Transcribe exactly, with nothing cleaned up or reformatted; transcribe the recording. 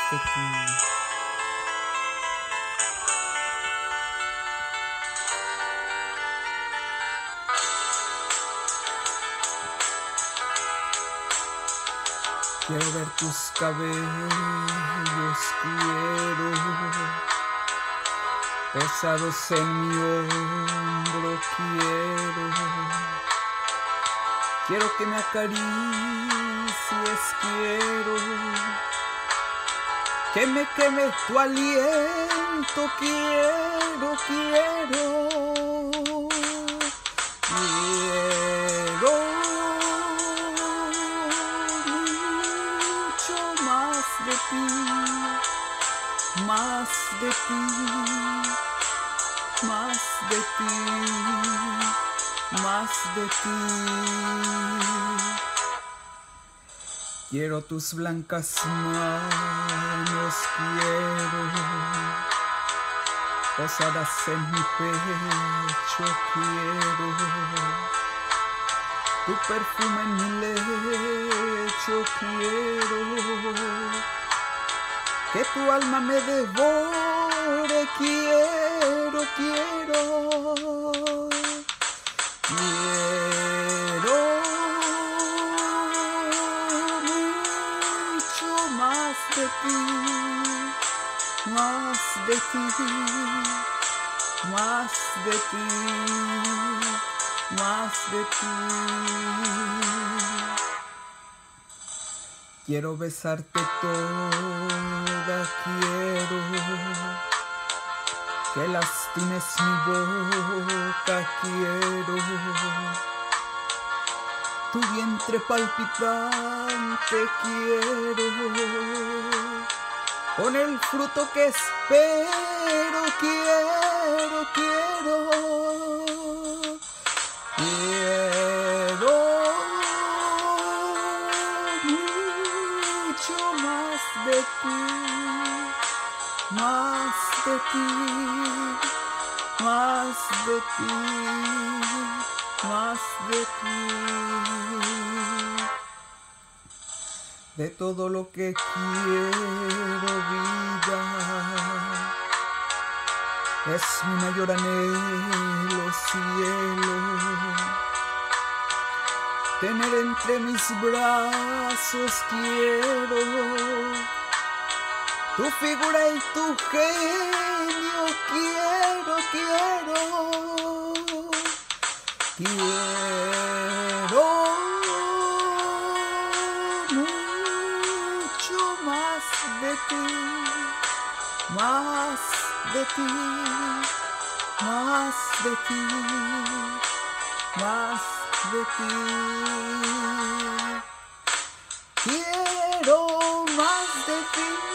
de ti. Quiero ver tus cabellos, quiero posados en mi hombro, quiero Quiero que me acaricies, quiero que me queme tu aliento, quiero, quiero Quiero mucho más de ti, más de ti, más de ti, más de ti. Quiero tus blancas manos, quiero posadas en mi pecho, quiero tu perfume en mi lecho, quiero que tu alma me devore, quiero, quiero Quiero mucho más de ti, más de ti, más de ti, más de ti. Quiero besarte toda, quiero que lastimes mi boca, quiero tu vientre palpitante, quiero con el fruto que espero, quiero, quiero quiero mucho más de ti, más de ti, más de ti, más de ti. De todo lo que quiero, vida, es mi mayor anhelo, cielo, tener entre mis brazos, quiero tu figura y tu genio, quiero, quiero, quiero mucho más de ti, más de ti, más de ti, más de ti. Quiero más de ti.